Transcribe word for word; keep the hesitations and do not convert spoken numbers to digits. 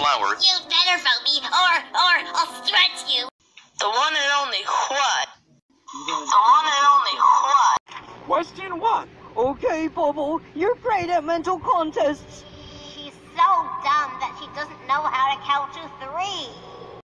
flower. You better vote me, or, or I'll stretch you. The one and only what? The one and only what? Question one. Okay, Bubble, you're great at mental contests. She's so dumb that she doesn't know how to count to three.